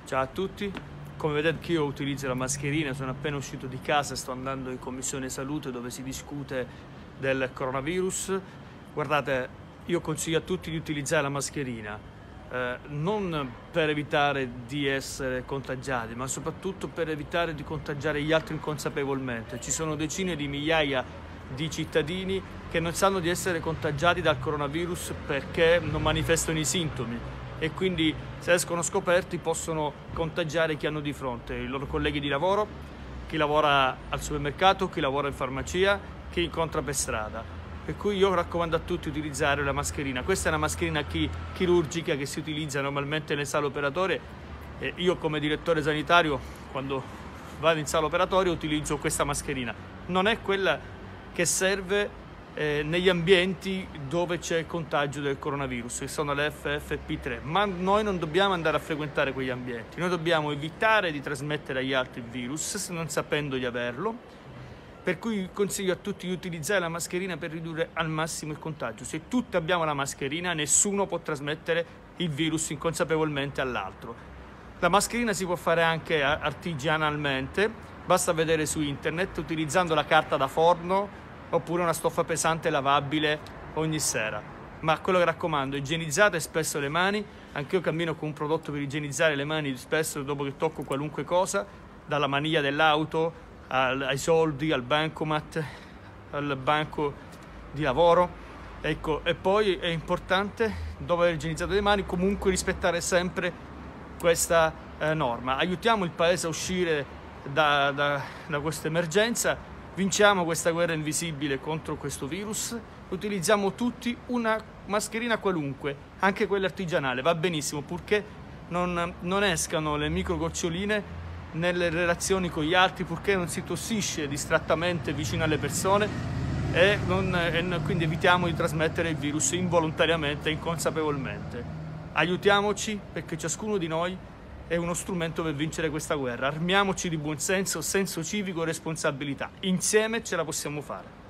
Ciao a tutti, come vedete anch'io utilizzo la mascherina, sono appena uscito di casa e sto andando in commissione salute dove si discute del coronavirus. Guardate, io consiglio a tutti di utilizzare la mascherina, non per evitare di essere contagiati, ma soprattutto per evitare di contagiare gli altri inconsapevolmente. Ci sono decine di migliaia di cittadini che non sanno di essere contagiati dal coronavirus perché non manifestano i sintomi e quindi se escono scoperti possono contagiare chi hanno di fronte, i loro colleghi di lavoro, chi lavora al supermercato, chi lavora in farmacia, chi incontra per strada. Per cui io raccomando a tutti di utilizzare la mascherina. Questa è una mascherina chirurgica che si utilizza normalmente nelle sale operatorie e io come direttore sanitario quando vado in sala operatoria utilizzo questa mascherina. Non è quella che serve negli ambienti dove c'è il contagio del coronavirus, che sono le FFP3, ma noi non dobbiamo andare a frequentare quegli ambienti, noi dobbiamo evitare di trasmettere agli altri il virus non sapendo di averlo, per cui consiglio a tutti di utilizzare la mascherina per ridurre al massimo il contagio. Se tutti abbiamo la mascherina, nessuno può trasmettere il virus inconsapevolmente all'altro. La mascherina si può fare anche artigianalmente, basta vedere su internet utilizzando la carta da forno oppure una stoffa pesante lavabile ogni sera. Ma quello che raccomando, igienizzate spesso le mani. Anche io cammino con un prodotto per igienizzare le mani spesso dopo che tocco qualunque cosa, dalla maniglia dell'auto ai soldi, al bancomat, al banco di lavoro. Ecco, e poi è importante, dopo aver igienizzato le mani, comunque rispettare sempre questa norma. Aiutiamo il paese a uscire da questa emergenza. Vinciamo questa guerra invisibile contro questo virus, utilizziamo tutti una mascherina qualunque, anche quella artigianale, va benissimo, purché non escano le micro goccioline nelle relazioni con gli altri, purché non si tossisce distrattamente vicino alle persone e quindi evitiamo di trasmettere il virus involontariamente e inconsapevolmente. Aiutiamoci perché ciascuno di noi è uno strumento per vincere questa guerra. Armiamoci di buonsenso, senso civico e responsabilità. Insieme ce la possiamo fare.